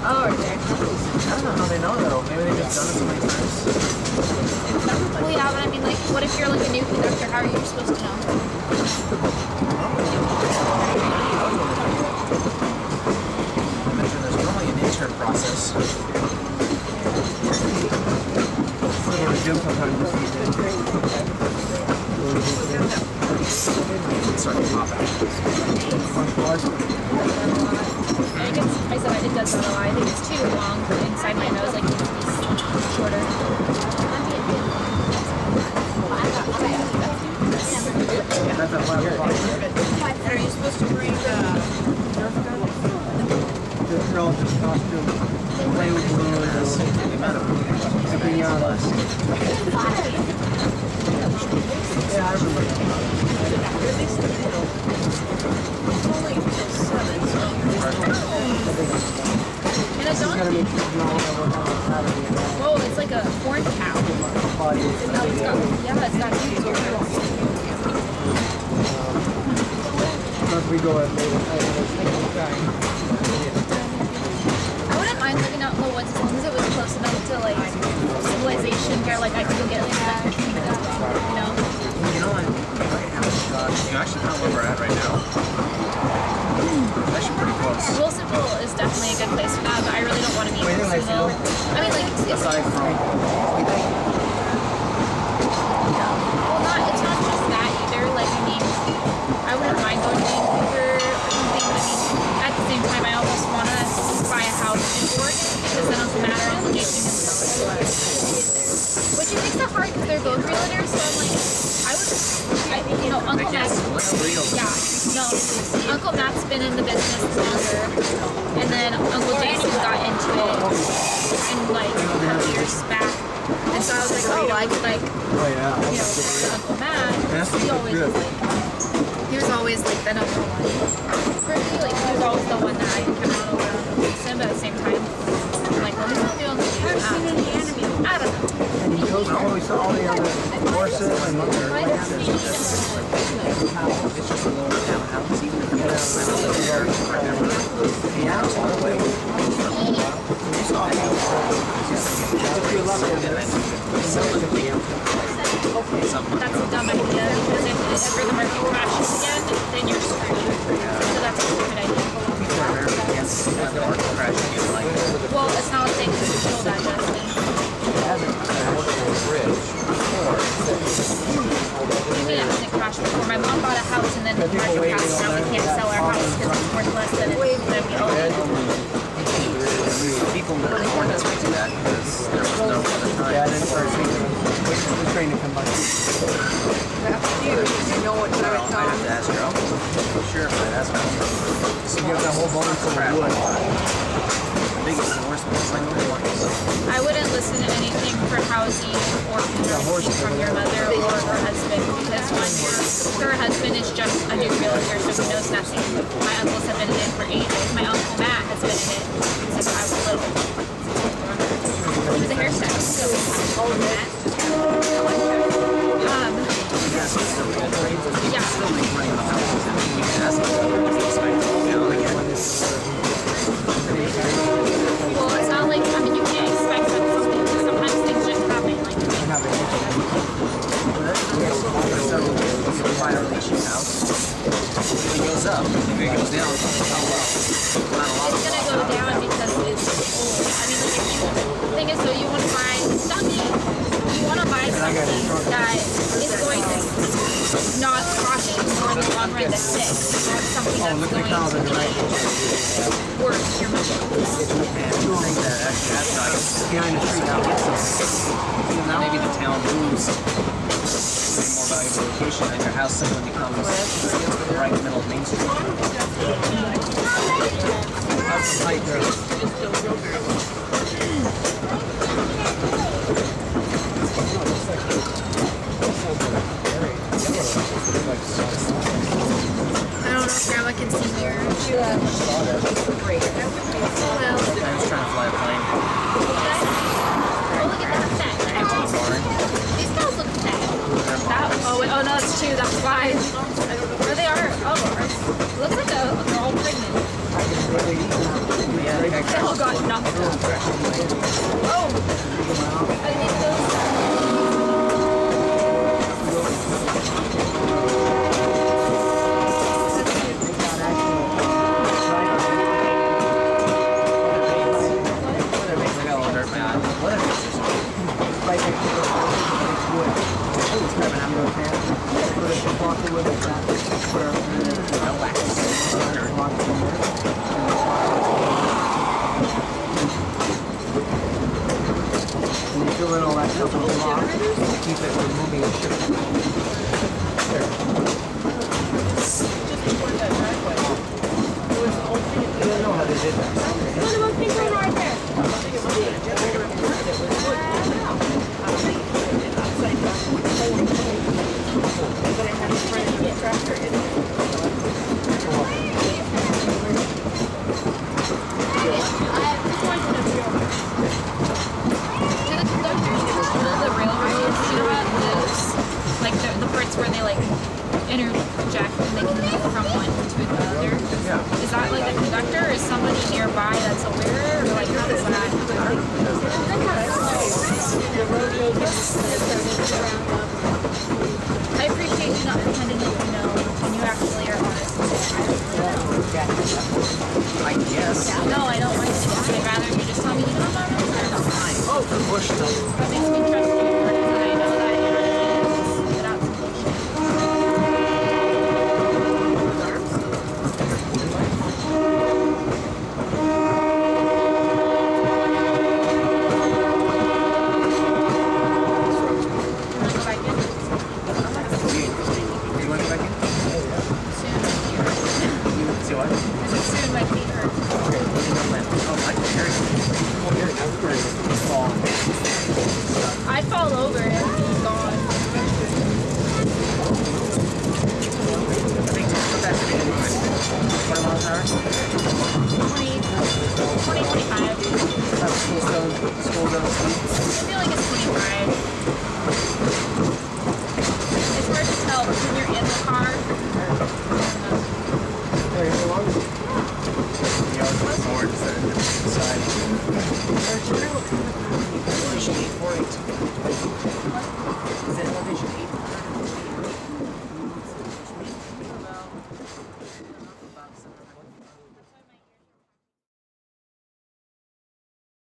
Oh, right there. I don't know how they know though. Maybe they've just done it so many times. Well, yeah, but I mean, like, what if you're like a new conductor? How are you supposed to know? I mentioned there's normally an intern process. Sorry, pop out. I said it does not lie. I think it's too long inside my nose. Like, it needs to be shorter. Are you supposed to bring Nerf guns? Just relative costume. Play with balloons. Bring on us. Yeah, I remember. It's only until 7, so And a donkey. Whoa, it's like a corn cow. Yeah, it's got huge ears. Once we go at later, I wouldn't mind living out in the woods as long as it was close enough to like civilization where like I could go get like electric sheep, you know? You know what? You actually know where we're at right now. It's actually pretty close. Wilsonville is definitely a good place for that, but I really don't want to be in Wilsonville. I mean, like, it's aside from, well, it's not just that either. Like, I mean, I wouldn't mind going to Vancouver or something. I mean, at the same time, I almost want to buy a house in Oregon because then it's a matter of making and selling. Which it makes it hard because they're both realtors, so I'm like, you know, Uncle Matt's, Uncle Matt's been in the business longer, and then Uncle Jason got into it in like a couple years back, and so I was like, oh, I could like, you know, Uncle Matt, he was always like the number one. For me, like, he was always the one that I could not around and listen, but at the same time, I'm like, well, he's not the only one. I don't know. and he goes always to all the other horses and mother. it's just a little townhouse, even if you're That's a dumb idea because if ever the market crashes again, then you're screwed. So that's a stupid idea. Well, it's not a thing because it's fuel digestion. It hasn't crashed before. My mom bought a house and then the market crashed. Now we can't sell our house because it's worth less than we owe. People really wanted to do that because there was no other time. Yeah, I didn't start the train to come by. you know what I'd have to ask her. I'm sure if I'd ask her. So you have that whole volume full of wood. The biggest and worst ones like the ones. I wouldn't listen to anything for housing or information from your mother or her husband because her husband is just a new realtor, so he knows nothing. My uncles have been in it for ages. My uncle Matt has been in it since I was little. He's a hairstylist, so all of that. Well, it's not like, I mean, you can't expect something. Sometimes things just happen. Like, If it goes up, if it goes down, it's gonna go down because it's old. I mean, like, the thing is, so you want to buy something, you want to buy something that is going to not cost you more in the long run than this. Not something that's going to be worth your money. Behind the street now. Maybe the town moves to a more valuable location and your house suddenly becomes right in the middle of Main Street. That's the height there. I don't know if Grandma can see here. Great. Well, I was trying to fly a plane. oh, look at that set. These cows look fat. Oh no, it's two. That's why. Or they are. Oh, it looks like they're all pregnant. Yeah, Oh god. Yeah. Oh! I need keep it from moving and shifting. I don't know how they did that. One of those people right there. Where they like interject and they can move from one to the other. Yeah. Is that like a conductor or is somebody nearby that's aware or like how does that? I appreciate you not pretending that you know when you actually are honest. I guess. No, I don't like to. I'd rather you just tell me you know I'm not really sure. Oh, good push though. That makes me trust you more because I know that you're not going to get out some bullshit. I'd fall over and be gone. I think that's the end. 20 miles an hour? 20, 25. That's school zone speed. I feel like it's 25. It's hard to tell when you're in the car. You always look forward to the side.